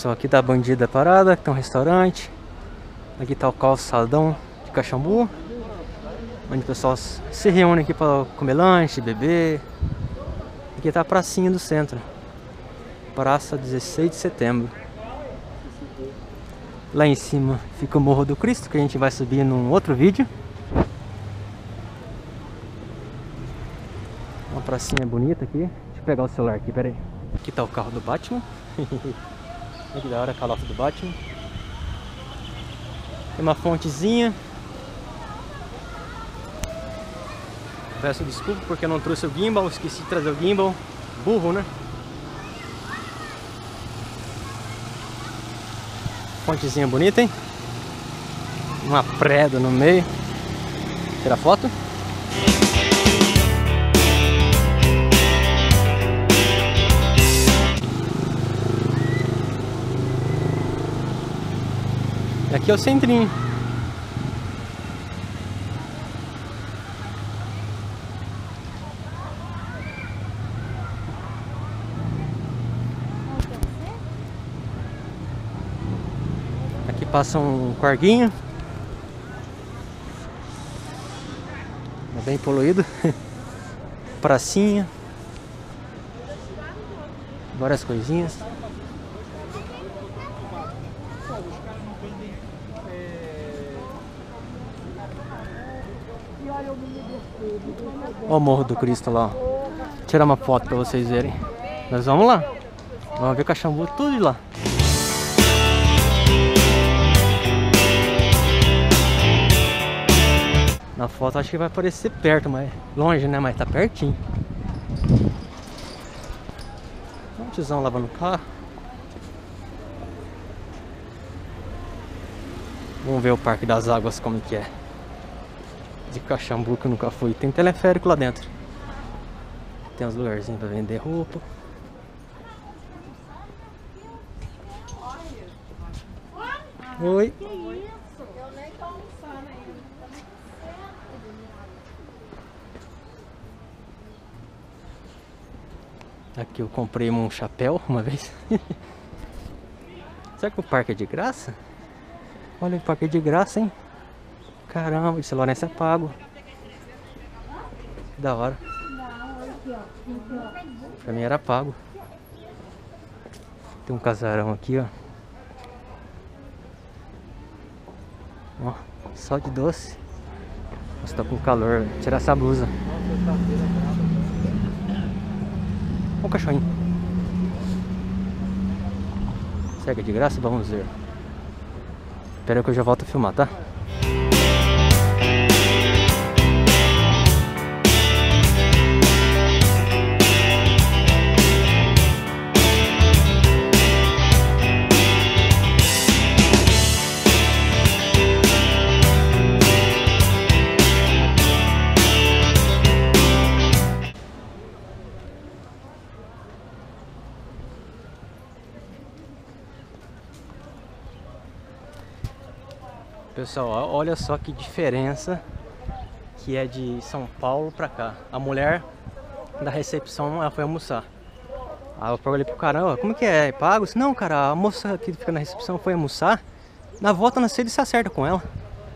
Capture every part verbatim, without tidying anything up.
Pessoal, aqui tá a Bandida parada, aqui tá um restaurante. Aqui tá o calçadão de Caxambu, onde o pessoal se reúne aqui para comer lanche, beber. Aqui tá a pracinha do centro, Praça dezesseis de setembro. Lá em cima fica o Morro do Cristo, que a gente vai subir num outro vídeo. Uma pracinha bonita aqui. Deixa eu pegar o celular aqui, peraí. Aqui tá o carro do Batman. Olha que da hora a calota do Batman. Tem uma fontezinha. Peço desculpa porque eu não trouxe o gimbal, esqueci de trazer o gimbal. Burro, né? Fontezinha bonita, hein? Uma preda no meio. Tira foto. E aqui é o centrinho. Aqui passa um corguinho. É bem poluído. Pracinha. Várias coisinhas. Olha o Morro do Cristo lá. Vou tirar uma foto pra vocês verem. Nós vamos lá. Vamos ver Caxambu tudo de lá. Na foto acho que vai parecer perto, mas longe, né? Mas tá pertinho. Um tiozão lavando o carro. Vamos ver o Parque das Águas como que é. De Caxambu que eu nunca fui. Tem teleférico lá dentro. Tem uns lugarzinhos pra vender roupa. Oi. Aqui eu comprei um chapéu uma vez. Será que o parque é de graça? Olha, o parque é de graça, hein? Caramba, esse Lourenço é pago. Que da hora. Pra mim era pago. Tem um casarão aqui, ó. Ó, sal de doce. Nossa, tá com calor, velho. Tirar essa blusa. Olha o cachorrinho. Será que é de graça? Vamos ver. Espera aí que eu já volto a filmar, tá? Pessoal, olha só que diferença que é de São Paulo pra cá. A mulher da recepção, ela foi almoçar. Aí eu falei pro cara, como que é? Pago? Disse, não, cara, a moça que fica na recepção foi almoçar. Na volta na cedo se acerta com ela.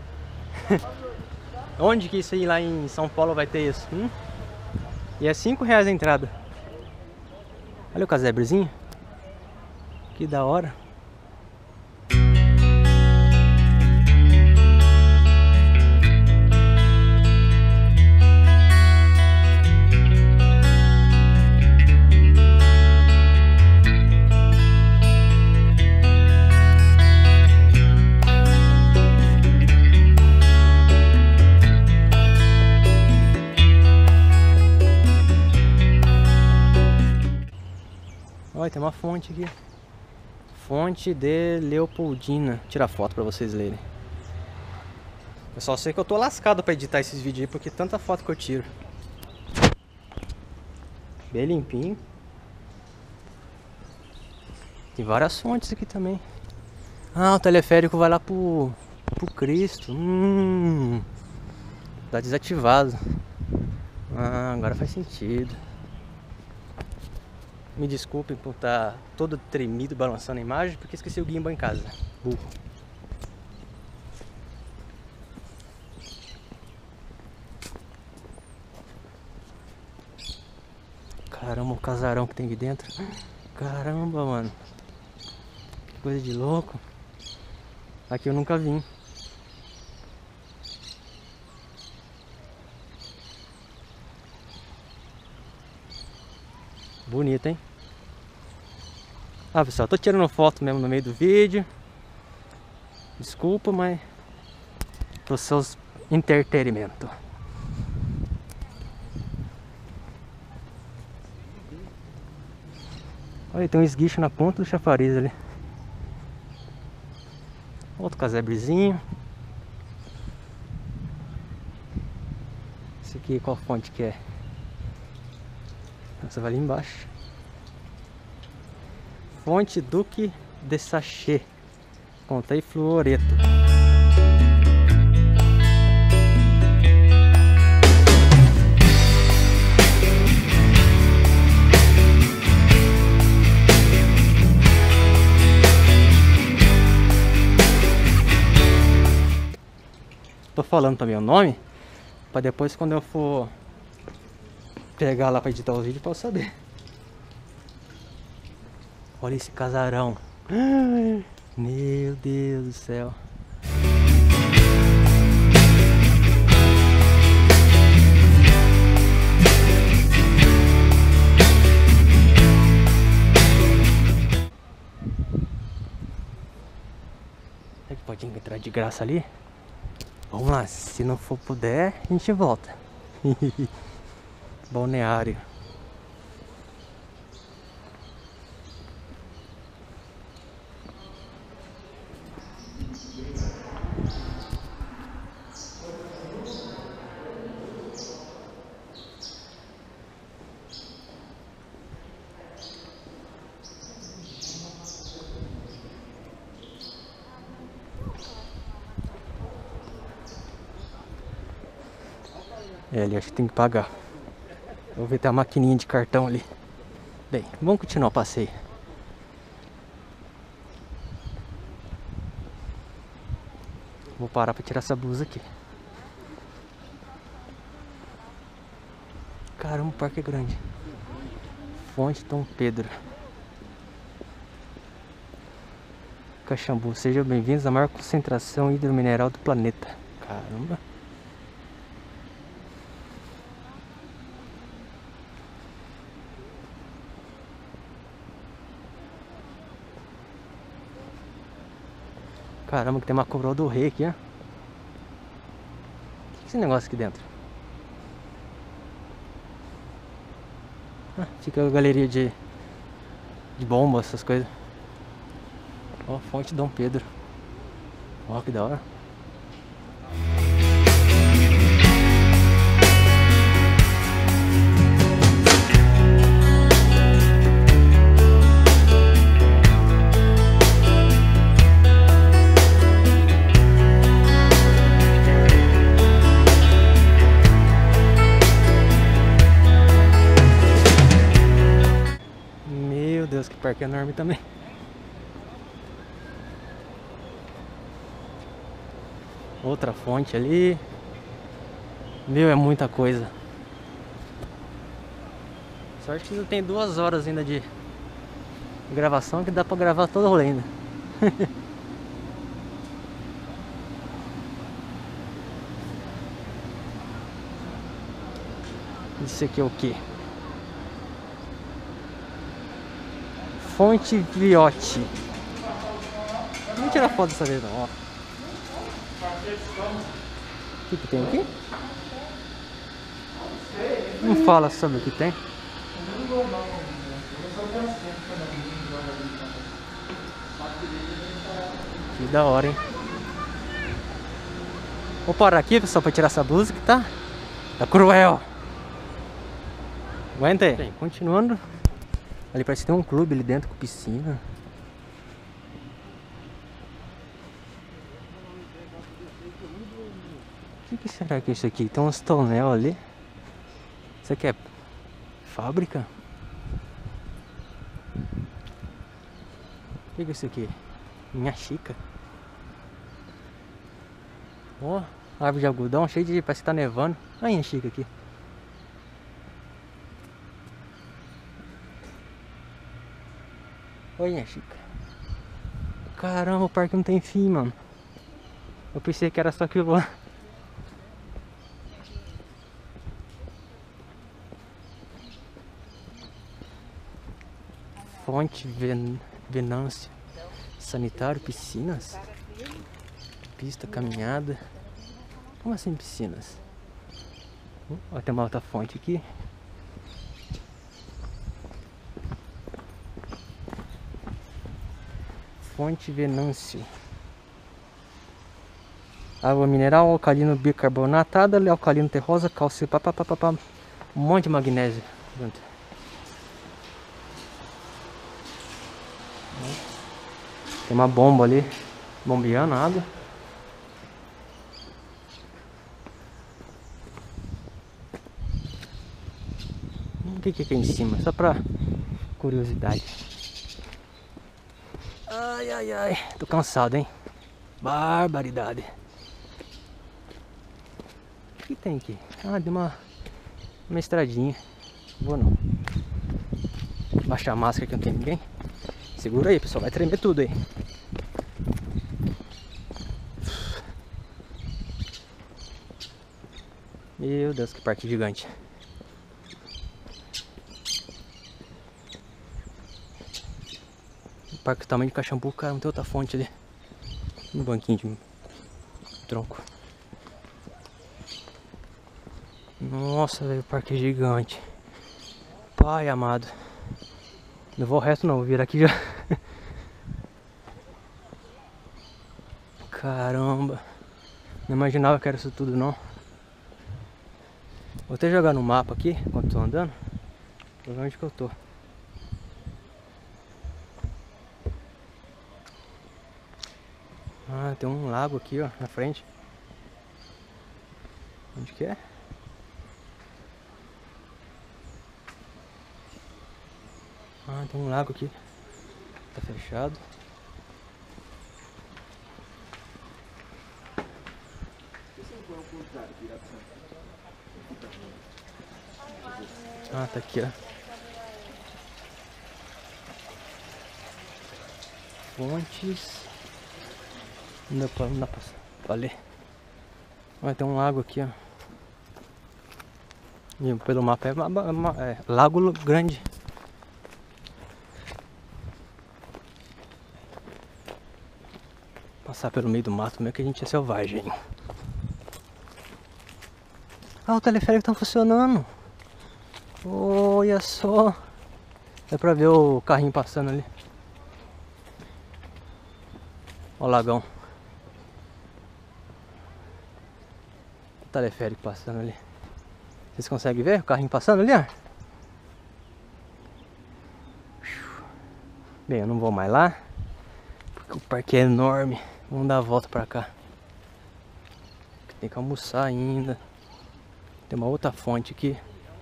Onde que isso aí lá em São Paulo vai ter isso? Hum? E é cinco reais a entrada. Olha o casebrezinho. Que da hora. Olha, tem uma fonte aqui. Fonte de Leopoldina. Vou tirar foto pra vocês lerem. Eu só sei que eu tô lascado pra editar esses vídeos aí, porque tanta foto que eu tiro. Bem limpinho. Tem várias fontes aqui também. Ah, o teleférico vai lá pro, pro Cristo. Hum, tá desativado. Ah, agora faz sentido. Me desculpem por estar todo tremido balançando a imagem, porque esqueci o gimbal em casa. Burro. Caramba, o casarão que tem aqui dentro. Caramba, mano. Que coisa de louco. Aqui eu nunca vim. Bonito, hein? Ah, pessoal, tô tirando foto mesmo no meio do vídeo. Desculpa, mas pro seus entretenimento. Olha, tem um esguicho na ponta do chafariz ali. Outro casebrezinho. Esse aqui, qual fonte que é? Essa vai ali embaixo. Fonte Duque de Sachê. Contei fluoreto. Tô falando também o nome, pra depois quando eu for pegar lá pra editar os vídeos pra eu saber. Olha esse casarão. Ai, meu Deus do céu. Será que pode entrar de graça ali? Vamos lá, se não for puder, a gente volta. Balneário. É, ali acho que tem que pagar. Vou ver, tem a maquininha de cartão ali. Bem, vamos continuar o passeio. Vou parar pra tirar essa blusa aqui. Caramba, o parque é grande. Fonte Dom Pedro. Caxambu, sejam bem-vindos à maior concentração hidromineral do planeta. Caramba. Caramba, que tem uma coroa do rei aqui, ó. O que é esse negócio aqui dentro? Ah, fica a galeria de, de bomba, essas coisas. Ó, Fonte Dom Pedro. Ó, que da hora. Que parque enorme também. Outra fonte ali. Meu, é muita coisa. Sorte que ainda tem duas horas ainda de gravação, que dá pra gravar todo o rolê ainda. Isso aqui é o que? Fonte Viotti. Vamos tirar foto dessa vez, não, ó. O que que tem aqui? Não fala sobre o que tem. Que da hora, hein? Vou parar aqui, pessoal, pra tirar essa blusa que tá, tá cruel. Aguenta aí. Bem, continuando. Ali parece que tem um clube ali dentro com piscina. O que, que será que é isso aqui? Tem uns tonel ali. Isso aqui é fábrica? que é isso aqui? Minha chica. Ó, oh, árvore de algodão, cheio de... parece que tá nevando. Olha a minha chica aqui. Olha a minha chica. Caramba, o parque não tem fim, mano. Eu pensei que era só aquilo lá. Fonte, Ven... Venâncio, sanitário, piscinas, pista, caminhada. Como assim piscinas? Ó, tem uma outra fonte aqui. Fonte Venâncio. Água mineral, alcalino bicarbonatada, alcalino terrosa, cálcio, papapá, um monte de magnésio. Tem uma bomba ali, bombeando a água. O que que é aqui em cima? Só pra curiosidade. Ai, ai, ai. Tô cansado, hein? Barbaridade. O que tem aqui? Ah, deu uma, uma estradinha. Vou não. Baixar a máscara que não tem ninguém. Segura aí, pessoal. Vai tremer tudo aí. Meu Deus, que parque gigante. Parque do tamanho de Caxambu, cara, não tem outra fonte ali. Um banquinho de tronco. Nossa, velho, o parque é gigante. Pai amado. Não vou o resto não, vou vir aqui já. Caramba. Não imaginava que era isso tudo não. Vou até jogar no mapa aqui, enquanto tô andando. Pra ver onde que eu tô. Ah, tem um lago aqui, ó, na frente. Onde que é? Ah, tem um lago aqui. Tá fechado. Ah, tá aqui, ó. Fontes. Não dá pra, não dá pra, pra ler. Vai ter um lago aqui, ó. E pelo mapa é, é, é lago grande. Passar pelo meio do mato, meio que a gente é selvagem. Ah, o teleférico tá funcionando. Olha só. Dá pra ver o carrinho passando ali. Olha o lagão. O teleférico passando ali. Vocês conseguem ver o carrinho passando ali, ó? Bem, eu não vou mais lá, porque o parque é enorme. Vamos dar a volta pra cá. Tem que almoçar ainda. Tem uma outra fonte aqui.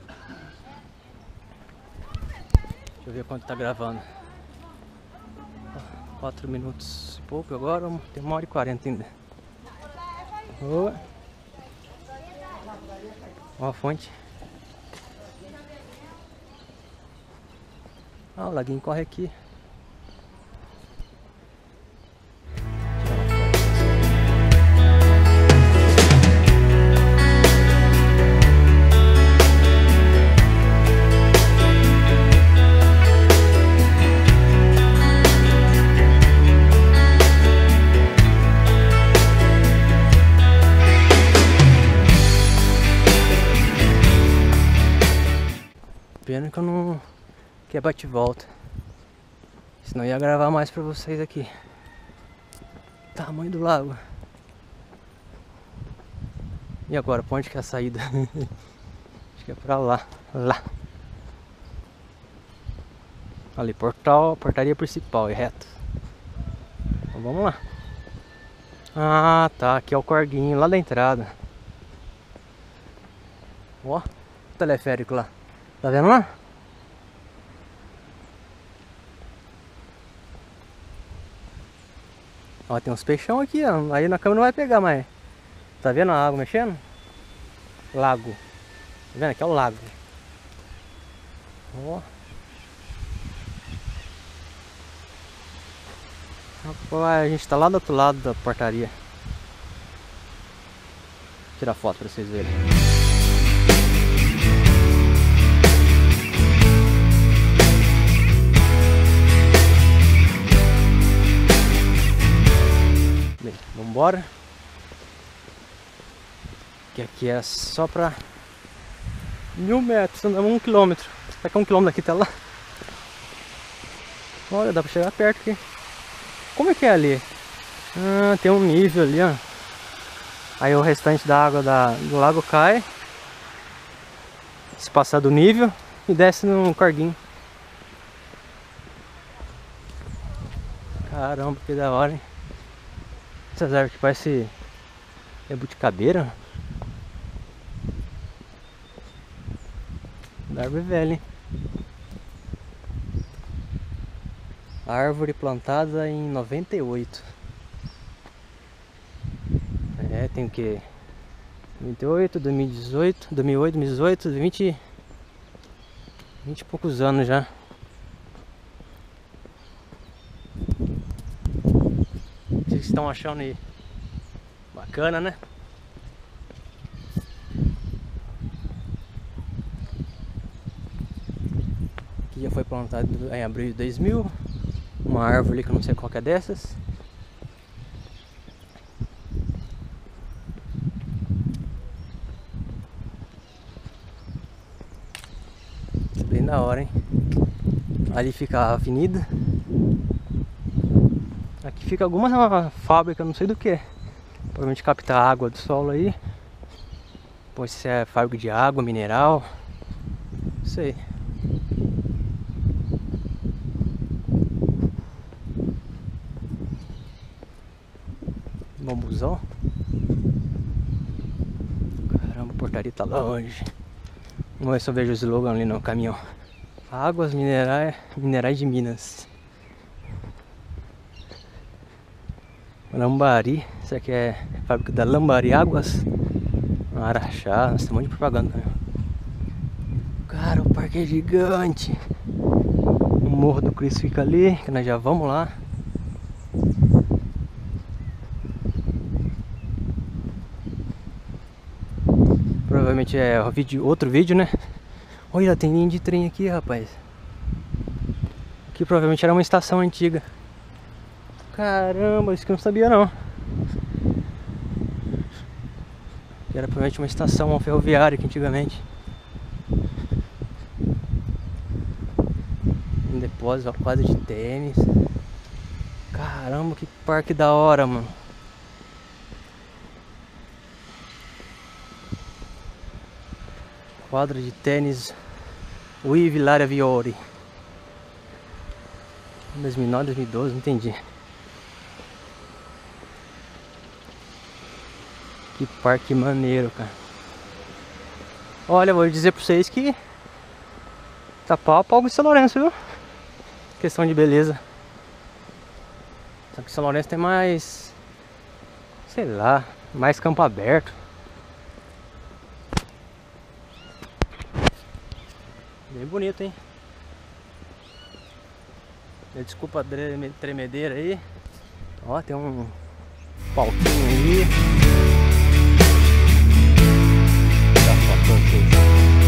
Deixa eu ver quanto tá gravando. quatro minutos e pouco agora. Tem uma hora e quarenta ainda. Oh. Ó a fonte. Ah, o laguinho corre aqui. Pena que eu não... que é bate e volta. Senão eu ia gravar mais pra vocês aqui. Tamanho do lago. E agora, pra onde que é a saída? Acho que é pra lá. Lá. Ali, portal, portaria principal, é reto. Então vamos lá. Ah, tá. Aqui é o corguinho lá da entrada. Ó, o teleférico lá. Tá vendo lá? Ó, tem uns peixão aqui, ó. Aí na câmera não vai pegar, mas... Tá vendo a água mexendo? Lago. Tá vendo? Aqui é o lago. Ó. Rapaz, a gente tá lá do outro lado da portaria. Vou tirar foto pra vocês verem. Bem, vambora. Que aqui é só pra mil metros, andamos um quilômetro. Será que é um quilômetro daqui até lá? Olha, dá pra chegar perto aqui. Como é que é ali? Ah, tem um nível ali, ó. Aí o restante da água da, do lago cai. Se passar do nível e desce no corguinho. Caramba, que da hora, hein? Essas árvores que parecem jabuticabeira. Árvore velha, hein? Árvore plantada em noventa e oito. É, tem o que? noventa e oito, dois mil e dezoito, dois mil e oito, dois mil e dezoito, vinte, vinte e poucos anos já. O que vocês estão achando aí? Bacana, né? Aqui já foi plantado em abril de dois mil. Uma árvore ali que eu não sei qual que é dessas. Bem da hora, hein? Ali fica a avenida. Aqui fica alguma fábrica, não sei do que. Provavelmente captar água do solo aí. Pode ser fábrica de água, mineral. Não sei. Bambuzão. Caramba, a portaria tá longe. Vamos ver se eu vejo o slogan ali no caminhão. Águas minerais, minerais de Minas. Lambari. Isso aqui é a fábrica da Lambari Águas. Araxá. Nossa, tem um monte de propaganda também. Cara, o parque é gigante. O Morro do Cristo fica ali, que nós já vamos lá. Provavelmente é um vídeo, outro vídeo, né? Olha, tem linha de trem aqui, rapaz. Aqui provavelmente era uma estação antiga. Caramba, isso que eu não sabia não. Era provavelmente uma estação ferroviária aqui antigamente. Um depósito, uma quadra de tênis. Caramba, que parque da hora, mano. Quadra de tênis Ui Villaria Viori. dois mil e nove, dois mil e doze, não entendi. Que parque maneiro, cara. Olha, vou dizer pra vocês que tá pau a pau com São Lourenço, viu? Questão de beleza. Só que São Lourenço tem mais, sei lá, mais campo aberto. Bem bonito, hein? Desculpa a tremedeira aí. Ó, tem um palquinho aí. Dá foto pra vocês.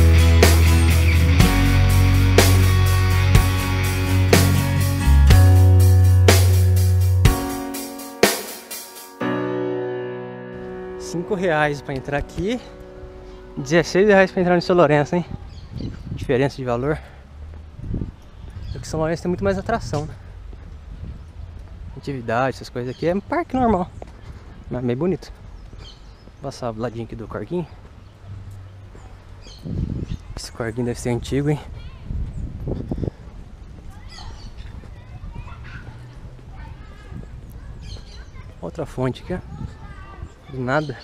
Cinco reais pra entrar aqui. Dezesseis reais pra entrar no São Lourenço, hein? Diferença de valor. Só que São Lourenço tem muito mais atração, né? Atividade, essas coisas aqui é um parque normal, mas meio bonito. Vou passar do ladinho aqui do corguinho. Esse corguinho deve ser antigo, hein? Outra fonte aqui, ó. Do nada.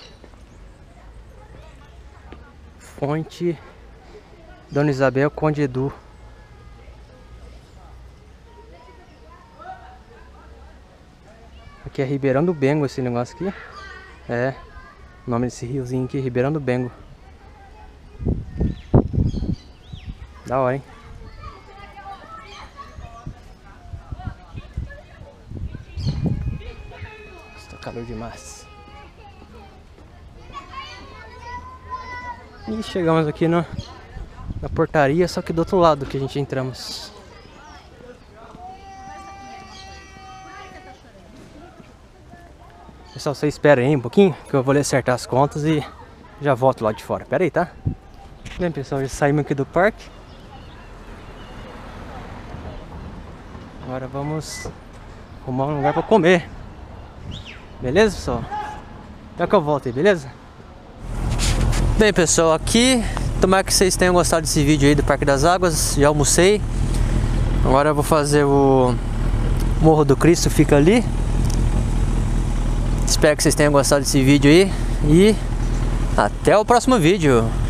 Fonte Dona Isabel Conde Edu. Aqui é Ribeirão do Bengo esse negócio aqui. É, o nome desse riozinho aqui, Ribeirão do Bengo. Da hora, hein? Está calor demais. E chegamos aqui no, na portaria, só que do outro lado que a gente entramos. Pessoal, você espera aí um pouquinho, que eu vou lhe acertar as contas e já volto lá de fora. Pera aí, tá? Bem, pessoal, já saímos aqui do parque. Agora vamos arrumar um lugar pra comer. Beleza, pessoal? Até que eu volto aí, beleza? Bem, pessoal, aqui, tomara que vocês tenham gostado desse vídeo aí do Parque das Águas. Já almocei. Agora eu vou fazer o Morro do Cristo, fica ali. Espero que vocês tenham gostado desse vídeo aí. E até o próximo vídeo.